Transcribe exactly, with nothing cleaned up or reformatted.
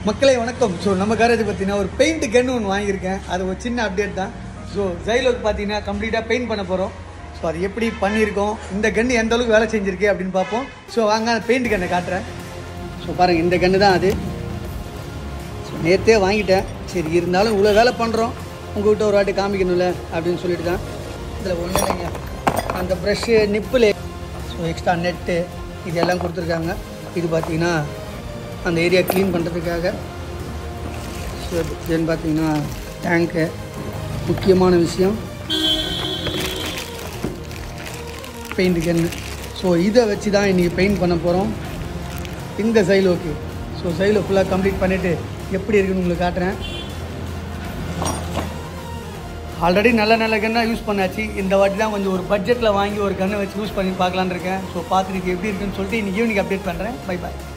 மக்களே வணக்கம். ஸோ நம்ம காரேஜ் பார்த்தீங்கன்னா ஒரு பெயிண்ட் கன்று ஒன்று வாங்கியிருக்கேன். அது ஒரு சின்ன அப்டேட் தான். ஸோ ஜைலோக்கு பார்த்தீங்கன்னா கம்ப்ளீட்டாக பெயிண்ட் பண்ண போகிறோம். ஸோ அது எப்படி பண்ணியிருக்கோம், இந்த கன்று எந்த அளவுக்கு வேலை செஞ்சுருக்கு அப்படின்னு பார்ப்போம். ஸோ வாங்க அந்த பெயிண்ட் கன்னை காட்டுறேன். ஸோ பாருங்கள், இந்த கன்று தான் அது. ஸோ நேற்றே வாங்கிட்டேன். சரி இருந்தாலும் இவ்வளோ வேலை பண்ணுறோம், உங்கள்கிட்ட ஒரு வாட்டி காமிக்கணும்ல அப்படின்னு சொல்லிட்டு தான். இதில் ஒன்றும் இல்லைங்க, அந்த brush, nipple, so extra net இதெல்லாம் கொடுத்துருக்காங்க. இது பார்த்திங்கன்னா அந்த ஏரியா க்ளீன் பண்ணுறதுக்காக. ஸோ தென் பார்த்திங்கன்னா டேங்க்கு, முக்கியமான விஷயம் பெயிண்ட் கன்று. ஸோ இதை வச்சு தான் இன்றைக்கி பெயிண்ட் பண்ண போகிறோம் இந்த சைலோக்கு. ஸோ சைலோ ஃபுல்லாக கம்ப்ளீட் பண்ணிவிட்டு எப்படி இருக்குன்னு உங்களுக்கு காட்டுறேன். ஆல்ரெடி நல்ல நல்ல கன்னாக யூஸ் பண்ணாச்சு. இந்த வாட்டி தான் கொஞ்சம் ஒரு பட்ஜெட்டில் வாங்கி ஒரு கன்னை வச்சு யூஸ் பண்ணி பார்க்கலான்னு இருக்கேன். ஸோ பார்த்துட்டு எப்படி இருக்குன்னு சொல்லிட்டு இன்றைக்கி ஈவினிங் அப்டேட் பண்ணுறேன். பை பாய்.